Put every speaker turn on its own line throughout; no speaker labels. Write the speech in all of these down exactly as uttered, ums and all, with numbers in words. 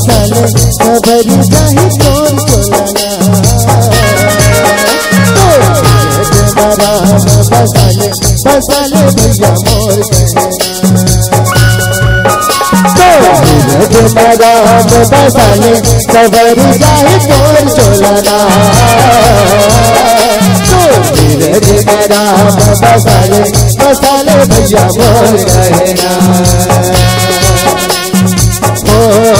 बसाले खबर जाहि तोर चोलाना राम बसाले बसाले भैया मोर कहना राम बसाले खबर जाहि तोर चोलाना राम बसाले बसाले भैया मोर कहना हो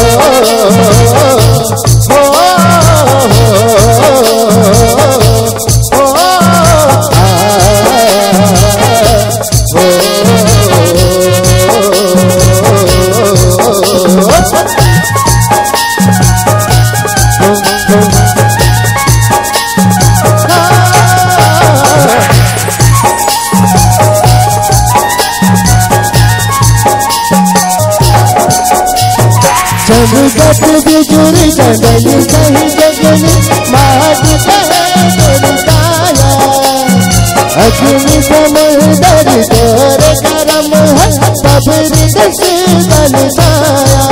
जगत बिजुरी चंदनी कहीं जगनी माट कहे दुर्गाया अग्नि समंदर तोरे करम है तब हृदय से बलताया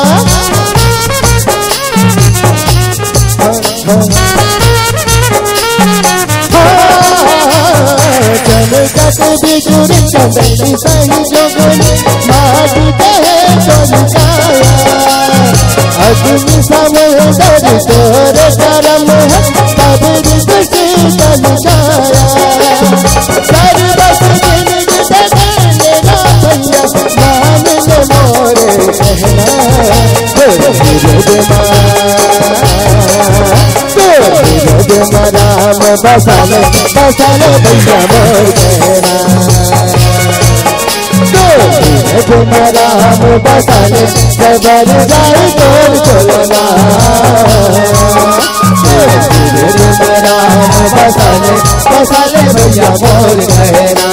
जगत बिजुरी चंदनी कहीं जगनी माट कहे दुर्गाया अग्नि समंदर तोरे करम है तब हृदय से बलताया सर्वस जिंदगी देने ना भैया मान ले मोरे कहना राम बसाले बसाले भैया मोर कहना राम बसाले खबर जाहि तोर चोलाना राम बसाले बसाले भैया मोर कहना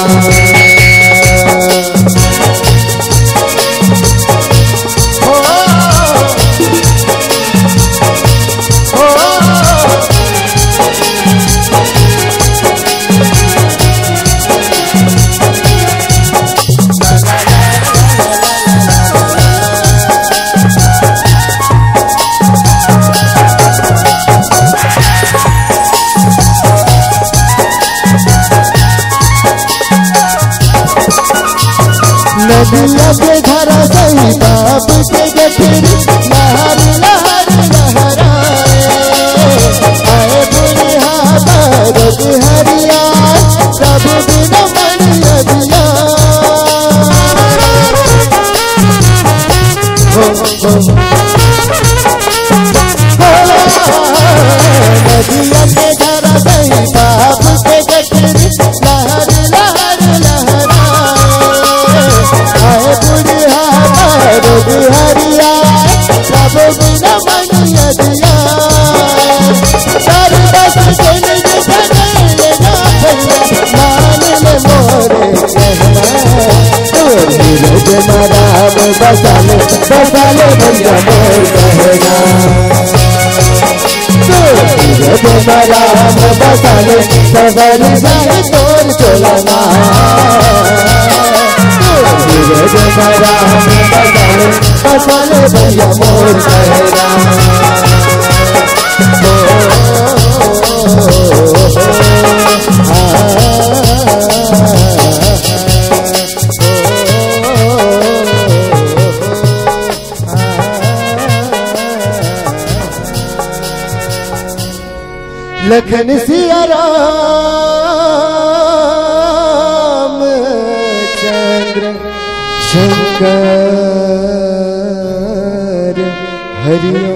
नदिया के धारा सही बाप के गठरी लहर लहर लहराए आए बुढ़िया बारद हरिया सब दिन मन अदिया नदिया के धारा सही बाप के गठरी लहर लहर हरिया सब बिना मन अदिया सर्वस जिंदगी देने ना भैया मान ले मोरे कहना राम बसाले बसाले भैया मोर कहना राम बसाले खबर जाहि तोर चोलाना राम बसाले बसाले भैया मोर कहना लखन सिया राम चंद्र शंकर हरिओम।